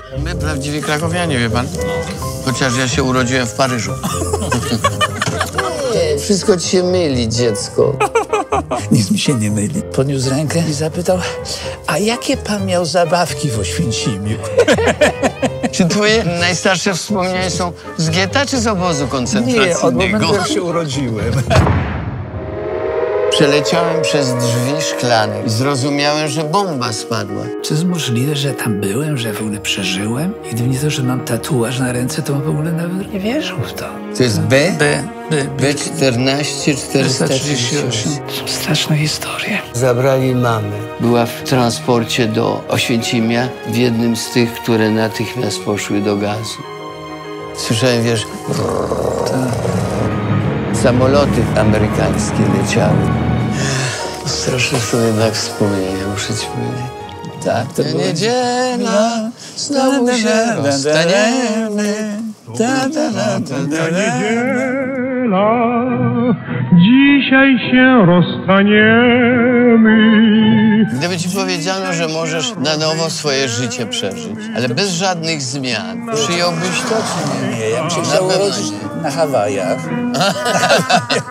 My prawdziwi krakowianie, wie pan? Chociaż ja się urodziłem w Paryżu. Wszystko ci się myli, dziecko. Nic mi się nie myli. Podniósł rękę i zapytał, a jakie pan miał zabawki w Oświęcimiu? Czy twoje najstarsze wspomnienia są z getta czy z obozu koncentracyjnego? Nie, od momentu jak się urodziłem. Przeleciałem przez drzwi szklane i zrozumiałem, że bomba spadła. Czy jest możliwe, że tam byłem, że w ogóle przeżyłem? I gdyby nie to, że mam tatuaż na ręce, to w ogóle nawet nie wierzył w to. To jest B? B. B14 438. Straszne historie. Zabrali mamę. Była w transporcie do Oświęcimia, w jednym z tych, które natychmiast poszły do gazu. Słyszałem, wiesz, samoloty amerykańskie leciały. Straszne są jednak wspomnienia, muszę ci powiedzieć. Tak, to było... Niedziela, znowu się rozstaniemy. Niedziela, dzisiaj się rozstaniemy. Gdyby ci powiedziano, że możesz na nowo swoje życie przeżyć, ale bez żadnych zmian, przyjąłbyś to, czy nie? Nie, ja bym się chciał urodzić na Hawajach.